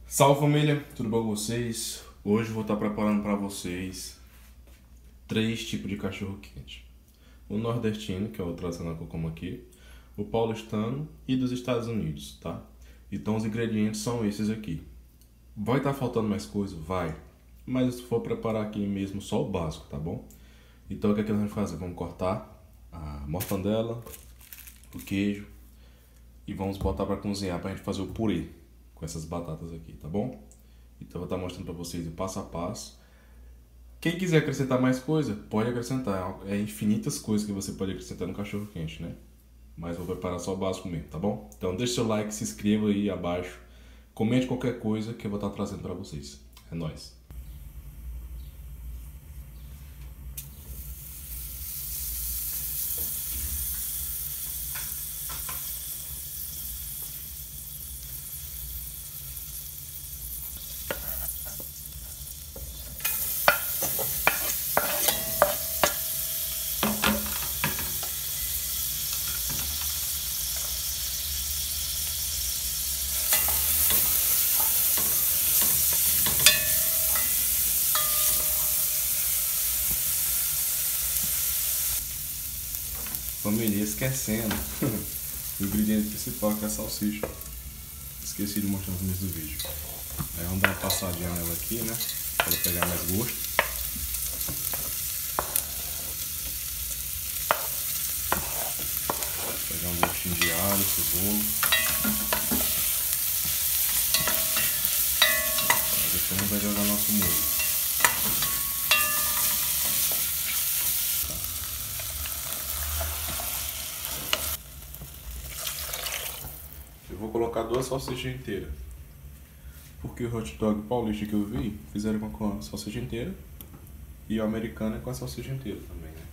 Salve família, tudo bom com vocês? Hoje eu vou estar preparando para vocês 3 tipos de cachorro quente. O nordestino, que é o tradicional que eu como aqui, o paulistano e dos Estados Unidos, tá? Então os ingredientes são esses aqui. Vai estar faltando mais coisa? Vai. Mas se for preparar aqui mesmo só o básico, tá bom? Então o que é que nós vamos fazer? Vamos cortar a mortandela, o queijo e vamos botar para cozinhar para a gente fazer o purê com essas batatas aqui, tá bom? Então eu vou estar mostrando para vocês o passo a passo. Quem quiser acrescentar mais coisa, pode acrescentar. É infinitas coisas que você pode acrescentar no cachorro quente, né? Mas vou preparar só o básico mesmo, tá bom? Então deixa seu like, se inscreva aí abaixo, comente qualquer coisa que eu vou estar trazendo para vocês. É nóis! Família, esquecendo o ingrediente principal, que é a salsicha. Esqueci de mostrar no começo do vídeo. Aí vamos dar uma passadinha nela aqui, né? Para ela pegar mais gosto. Pegar um gostinho de alho, cebola. Aí depois a gente vai jogar nosso molho. Eu vou colocar 2 salsichas inteiras. Porque o hot dog paulista que eu vi, fizeram com a salsicha inteira. E o americano é com a salsicha inteira também, né?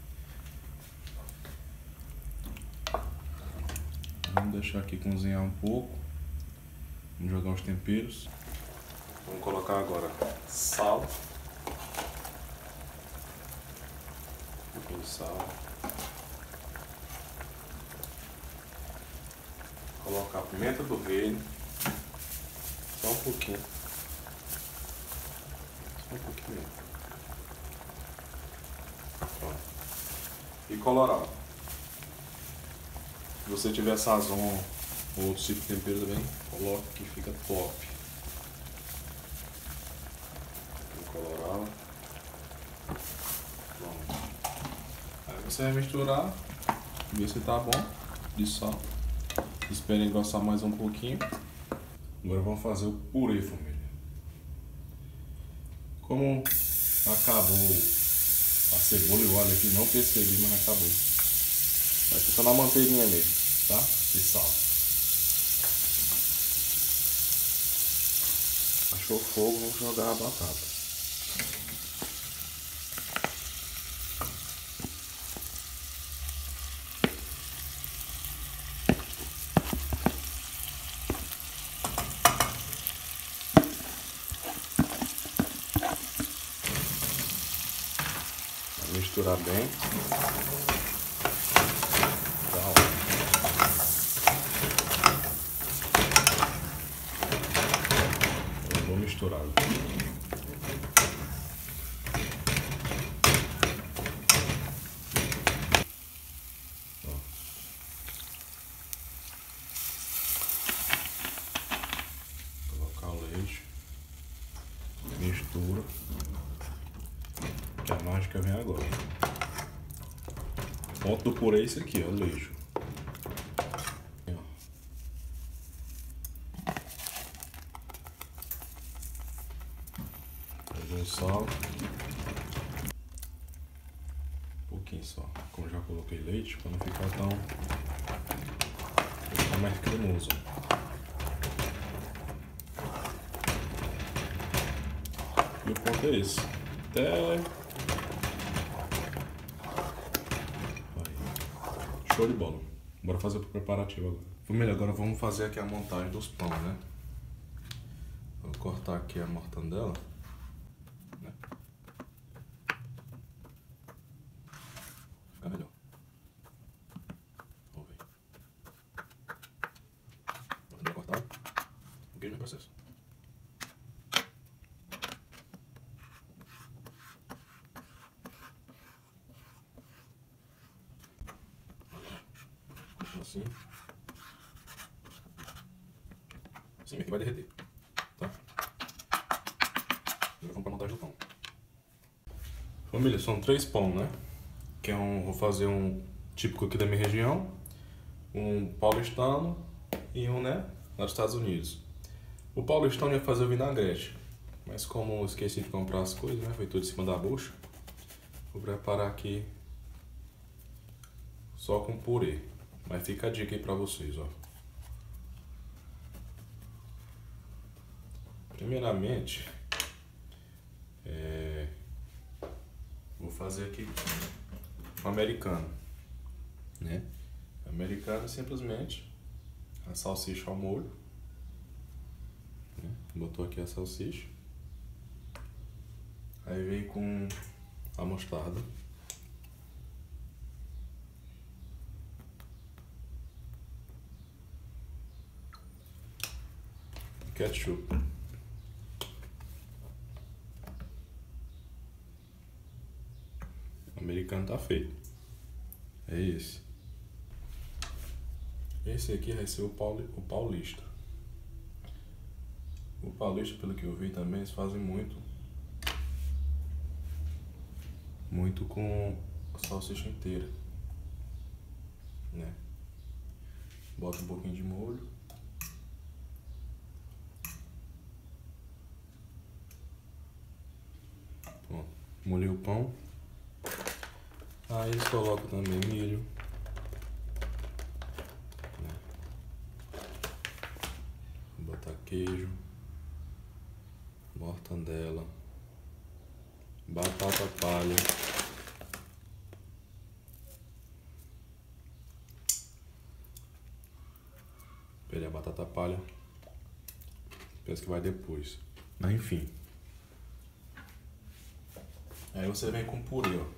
Vamos deixar aqui cozinhar um pouco. Vamos jogar os temperos. Vamos colocar agora sal. Um pouquinho de sal. Colocar pimenta do reino. Só um pouquinho. Só um pouquinho mesmo. Pronto. E colorau. Se você tiver sazon ou outro tipo de tempero também, coloque que fica top. Colorau. Pronto. Aí você vai misturar, ver se tá bom de sal. Espere engrossar mais um pouquinho. Agora vamos fazer o purê, família. Como acabou a cebola e o alho aqui, não percebi, mas acabou. Vai ficar na manteiguinha mesmo, tá? E sal. Achou fogo, vamos jogar a batata. Misturar bem. Eu vou misturar. Colocar o leite. Mistura. Que a mágica vem agora. O ponto do purê é esse aqui, ó, o leite. Pegou o sal. Um pouquinho só. Como já coloquei leite, para não ficar tão... Vai ficar mais cremoso. E o ponto é esse. Até... Aí. Show de bola. Bora fazer o preparativo agora. Família, agora vamos fazer aqui a montagem dos pães, né? Vou cortar aqui a mortandela. Né? Fica melhor. Vamos ver. Vou cortar. O queijo no processo. Assim. Assim, aqui vai derreter. Tá? Agora vamos para a montagem do pão. Família, são 3 pão, né? Que é vou fazer um típico aqui da minha região, um paulistano e um, né, lá dos Estados Unidos. O paulistano ia fazer o vinagrete, mas como eu esqueci de comprar as coisas, né, foi tudo em cima da bucha, vou preparar aqui só com purê. Mas fica a dica aí pra vocês, ó. Primeiramente, vou fazer aqui o americano, né? Americano é simplesmente a salsicha ao molho, né? Botou aqui a salsicha, aí vem com a mostarda, ketchup, o americano tá feito. É esse. Esse aqui vai ser o paulista. O paulista, pelo que eu vi também, eles fazem muito com a salsicha inteira, né? Bota um pouquinho de molho. Pronto, molhei o pão. Aí eles colocam também milho, né? Vou botar queijo, mortandela, batata palha, a batata palha, penso que vai depois, mas enfim. Aí você vem com purê, ó.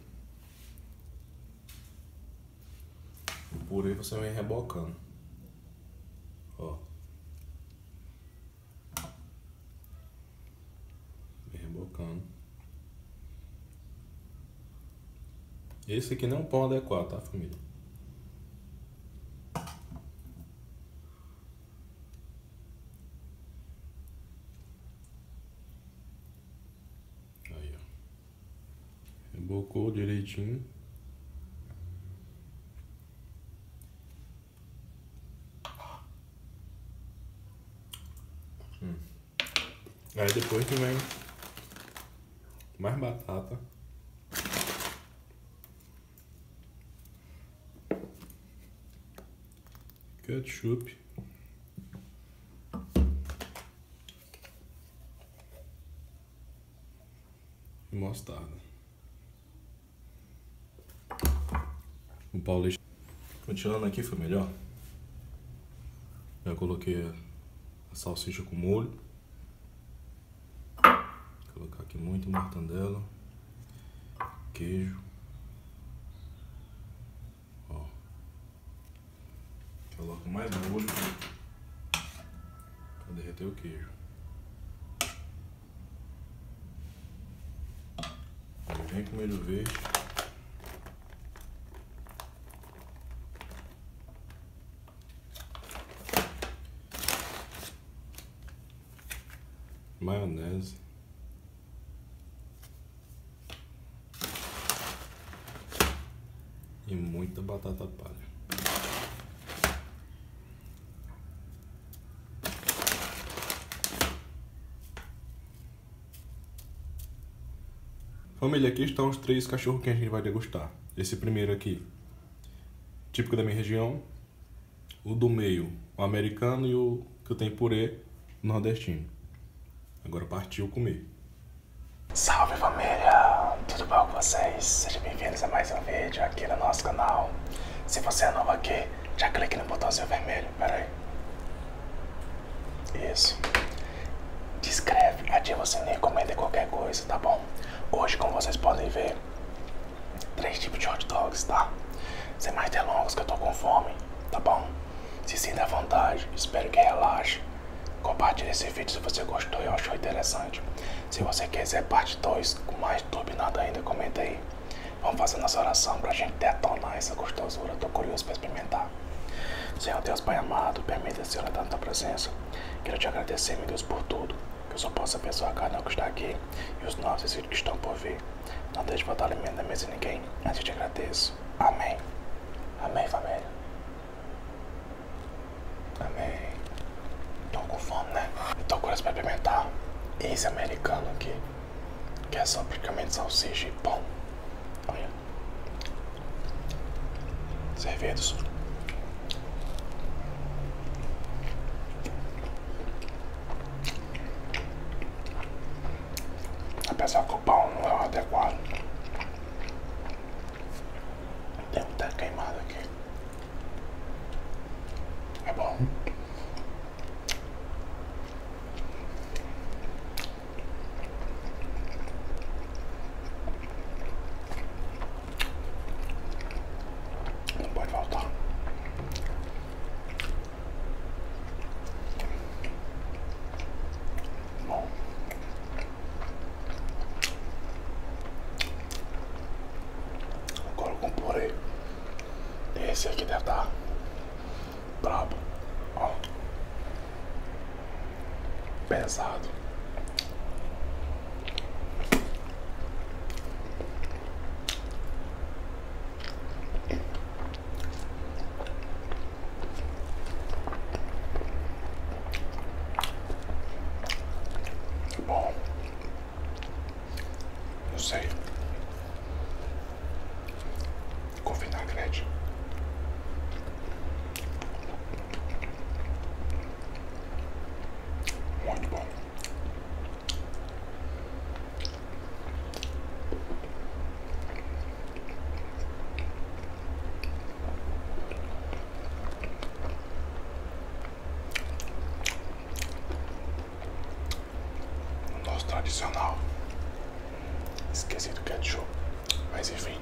O purê você vem rebocando, ó. Vem rebocando. Esse aqui não é um pão adequado, tá, família? Aí, ó. Rebocou direitinho. Aí depois que vem mais batata, ketchup, e mostarda. O paulista. Continuando aqui, foi melhor. Já coloquei a salsicha com molho. Vou colocar aqui muito mortandela, queijo, ó. Coloco mais molho para derreter o queijo. Aí vem com milho verde. Maionese. E muita batata palha. Família, aqui estão os 3 cachorro quentes que a gente vai degustar. Esse primeiro aqui, típico da minha região. O do meio, o americano, e o que tem purê, nordestino. Agora partiu comer. Salve família, tudo bom com vocês? Sejam bem-vindos a mais um vídeo aqui no nosso canal. Se você é novo aqui, já clique no botãozinho vermelho, pera aí. Isso. Se inscreve, ativa o sininho, comenta qualquer coisa, tá bom? Hoje, como vocês podem ver, 3 tipos de hot dogs, tá? Sem mais delongas que eu tô com fome, tá bom? Se sinta à vontade, espero que relaxe. Compartilhe esse vídeo se você gostou e achou interessante. Se você quiser parte 2 com mais turbinado ainda, comenta aí. Vamos fazer nossa oração pra gente detonar essa gostosura. Tô curioso pra experimentar. Senhor Deus Pai amado, permita, Senhor, na tua presença. Quero te agradecer, meu Deus, por tudo. Que eu só possa abençoar cada um que está aqui e os nossos filhos que estão por vir. Não deixe faltar alimento na mesa de ninguém. Antes eu te agradeço. Amém. Amém, família. Amém. Tô com fome, né? Eu tô curioso pra experimentar esse americano aqui, que é só praticamente salsicha e pão. Olha. Servidos. Apesar que o pão não é o adequado. Tem muita queimada aqui. É bom. Não pode faltar. Bom. Agora com purê. Esse aqui deve estar brabo. Ó. Pesado. Bom. Não sei. Com vinagrete. Muito bom. Nosso tradicional. Esqueci do ketchup. Mas enfim.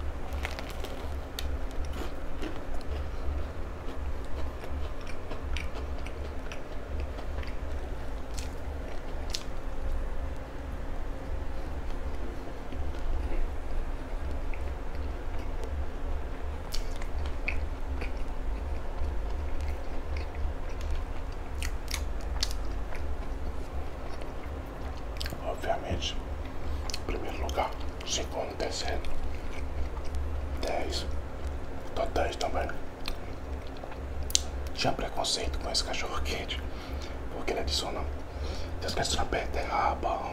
Obviamente, primeiro lugar, segundo, terceiro, 10, tô 10 também. Tinha preconceito com esse cachorro quente, porque ele adiciona, adiciona beterraba,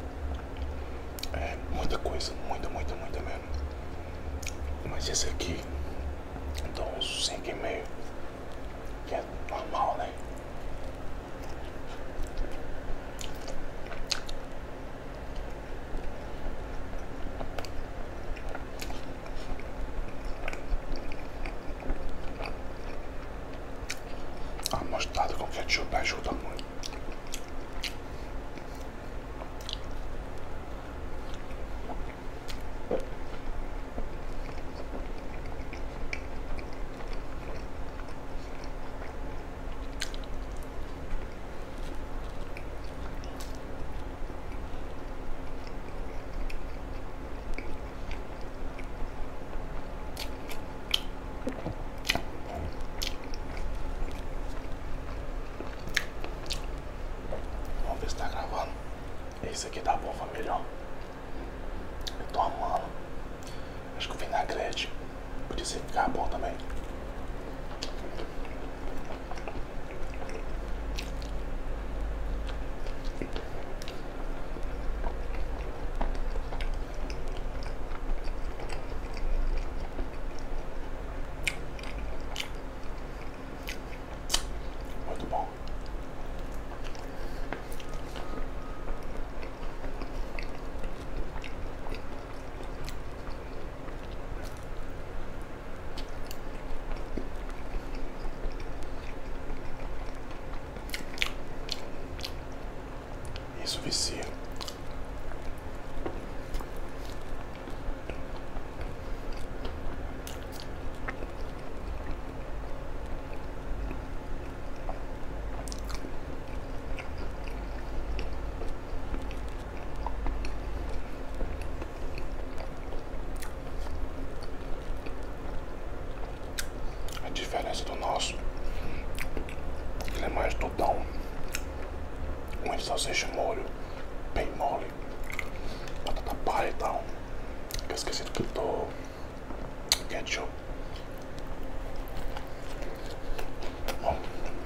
muita coisa, muita mesmo. Mas esse aqui, dá uns 5,5, que é normal, né? A mostarda com ketchup ajuda muito. Vamos ver se tá gravando. Esse aqui tá bom, família. Eu tô amando. Acho que o vinagrete podia ser ficar bom também. Muito bom. Isso vicia. A diferença do nosso mais tudão. Um salsicha molho, bem mole. Batata palha e tal. Eu esqueci do que eu tô. Ketchup. Bom.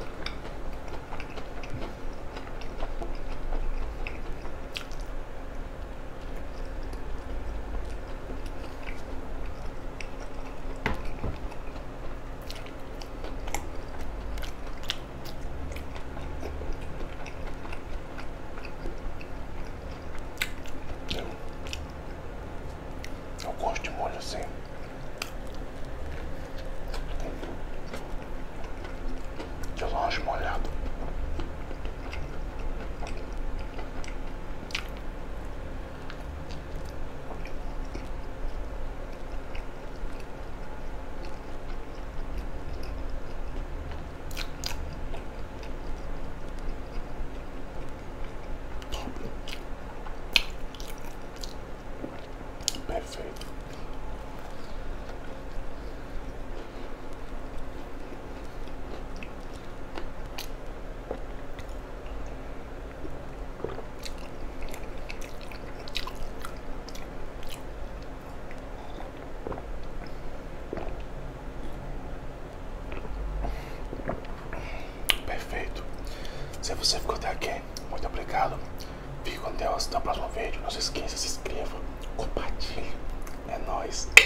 Eu gosto de molho assim. De lanche molhado. Perfeito. Perfeito. Se você ficou até aqui, muito obrigado. Fique com Deus. Até o próximo vídeo. Não se esqueça, se inscreva, compartilhe. É nóis.